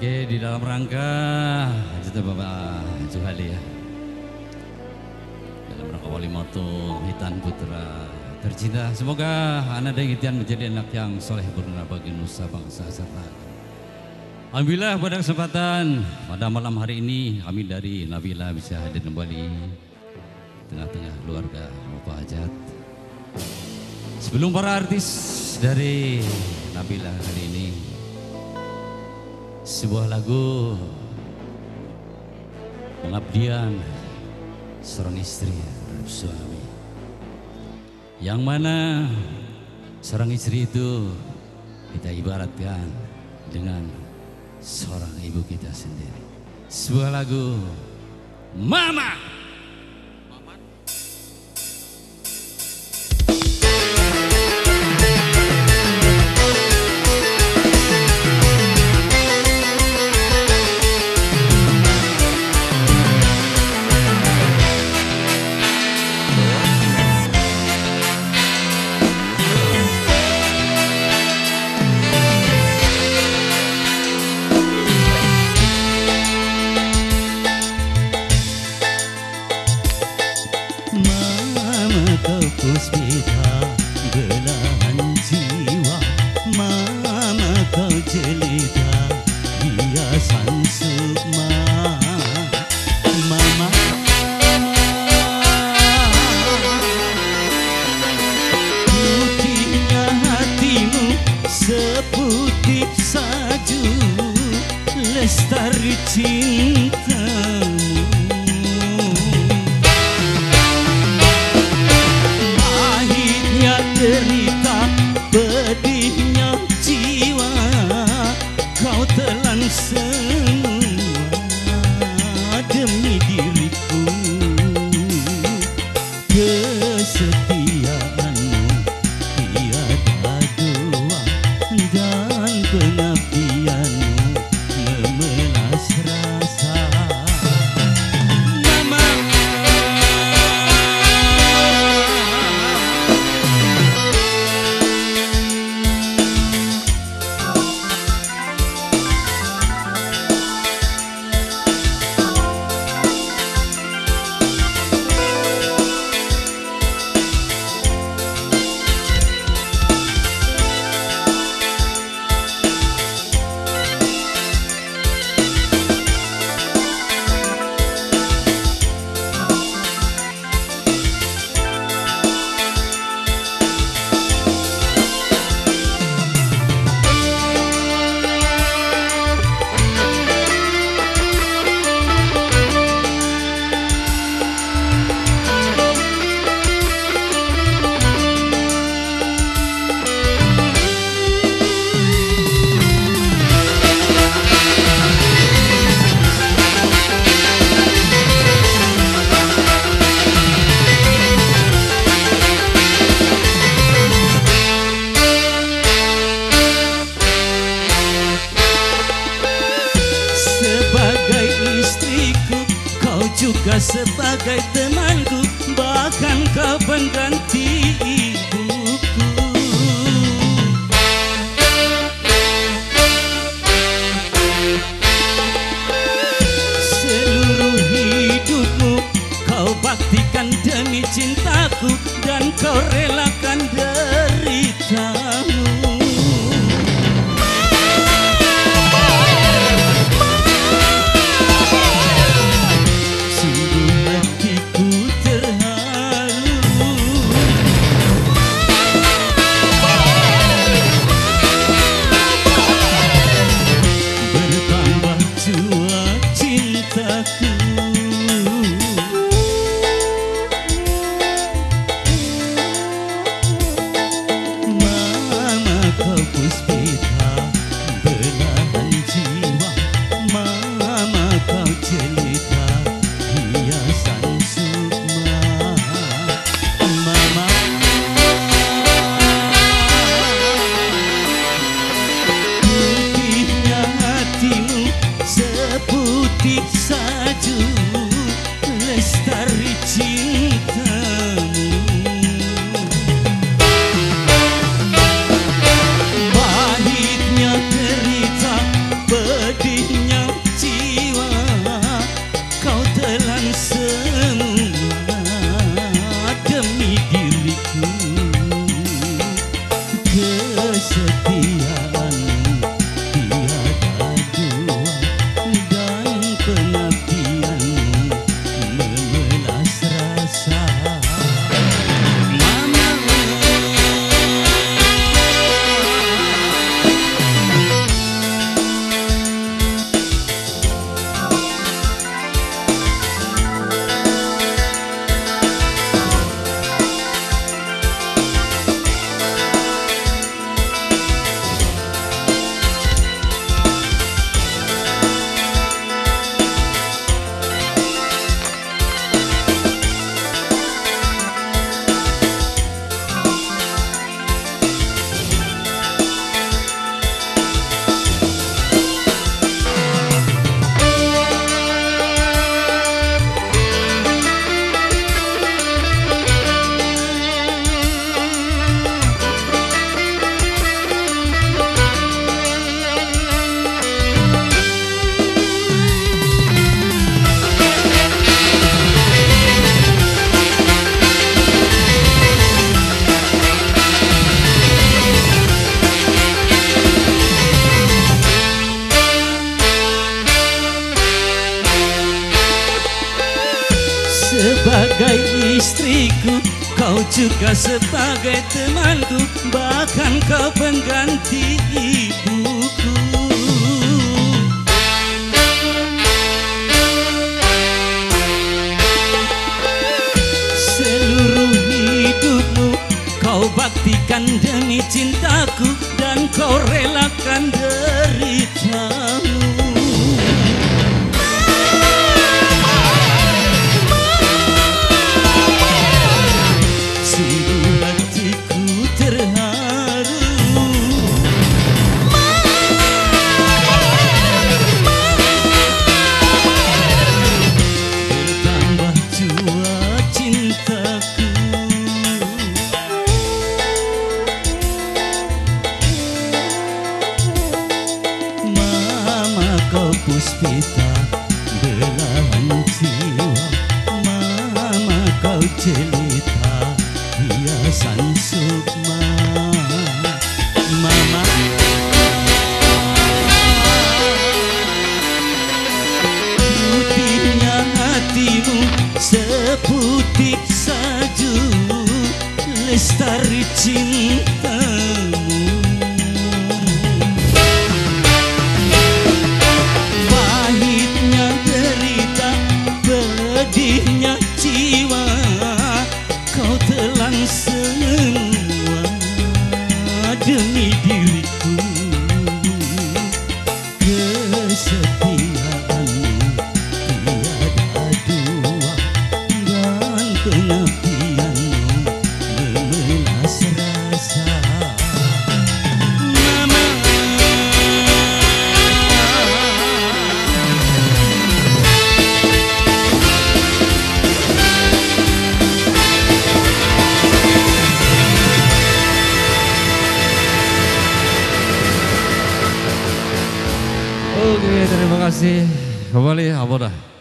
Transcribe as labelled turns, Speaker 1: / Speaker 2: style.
Speaker 1: Oke, di dalam rangka Juta Bapak Juhali ya. Dalam rangka wali moto Hitan Putra tercinta. Semoga anak dan Hitian menjadi anak yang soleh berguna bagi nusa bangsa serta. Alhamdulillah pada kesempatan pada malam hari ini kami dari Nabila bisa hadir kembali tengah-tengah keluarga Bapak Hajat. Sebelum para artis dari Nabila kali ini, sebuah lagu pengabdian seorang istri terhadap suami, yang mana seorang istri itu kita ibaratkan dengan seorang ibu kita sendiri. Sebuah lagu Mama. Puspita belahan jiwa, Mama kau jelita hiasan sukma. Mama, putihnya hatimu seputih salju, lestari cintamu. Derita pedihnya jiwa, kau telan semua demi diriku. Kesetiaanmu tiada dua dan pengabdianmu memelas rasa. Juga sebagai temanku, bahkan kau pengganti ibuku. Seluruh hidupmu kau baktikan demi cintaku, dan kau relakan deritamu. Seputih salju, lestari cintamu. Pahitnya derita pedihnya sebagai istriku, kau juga sebagai temanku, bahkan kau pengganti ibuku. Seluruh hidupmu kau baktikan demi cintaku, dan kau relakan deritamu. Sungguh hatiku terharu, bertambah jua cintaku. Mama kau puspita belahan jiwa, mama kau jelita hiasan sukma. Mama, putihnya hatimu seputih salju, lestari cintamu. Pahitnya derita, pedihnya jiwa, kau telan semua demi diriku. Kesetiaanmu tiada dua, dan pengabdianmu memelas rasa. Mama, oke, terima kasih. Kembali, apa dah?